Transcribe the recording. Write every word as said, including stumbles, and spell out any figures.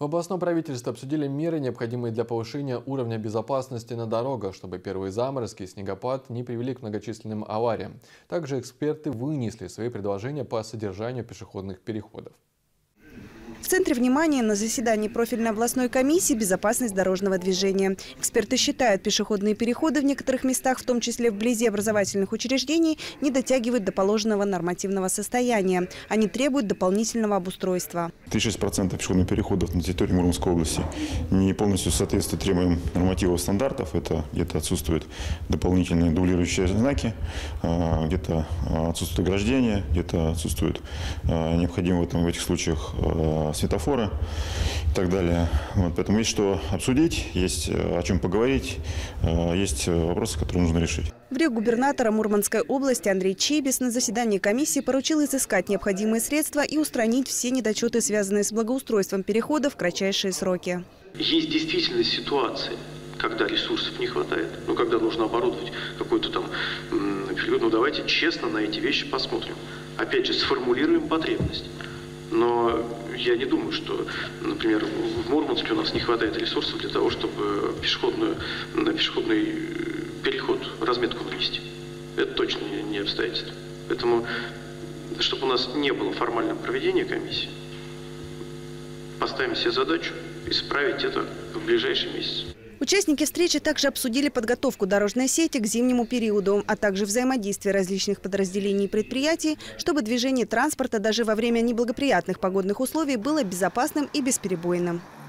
В областном правительстве обсудили меры, необходимые для повышения уровня безопасности на дорогах, чтобы первые заморозки и снегопад не привели к многочисленным авариям. Также эксперты вынесли свои предложения по содержанию пешеходных переходов. В центре внимания на заседании профильной областной комиссии «Безопасность дорожного движения». Эксперты считают, пешеходные переходы в некоторых местах, в том числе вблизи образовательных учреждений, не дотягивают до положенного нормативного состояния. Они требуют дополнительного обустройства. тридцать шесть процентов пешеходных переходов на территории Мурманской области не полностью соответствуют требованиям нормативов стандартов. Это где-то отсутствуют дополнительные дублирующие знаки, где-то отсутствует ограждение, где-то отсутствуют необходимые в, этом, в этих случаях светофоры и так далее. Вот, поэтому есть что обсудить, есть о чем поговорить, есть вопросы, которые нужно решить. В рио губернатора Мурманской области Андрей Чибис на заседании комиссии поручил изыскать необходимые средства и устранить все недочеты, связанные с благоустройством перехода, в кратчайшие сроки. Есть действительно ситуации, когда ресурсов не хватает, ну, когда нужно оборудовать какой-то там переход. Ну, давайте честно на эти вещи посмотрим. Опять же, сформулируем потребность. Но я не думаю, что, например, в Мурманске у нас не хватает ресурсов для того, чтобы пешеходную, на пешеходный переход, разметку навести. Это точно не обстоятельство. Поэтому, чтобы у нас не было формального проведения комиссии, поставим себе задачу исправить это в ближайший месяц. Участники встречи также обсудили подготовку дорожной сети к зимнему периоду, а также взаимодействие различных подразделений и предприятий, чтобы движение транспорта даже во время неблагоприятных погодных условий было безопасным и бесперебойным.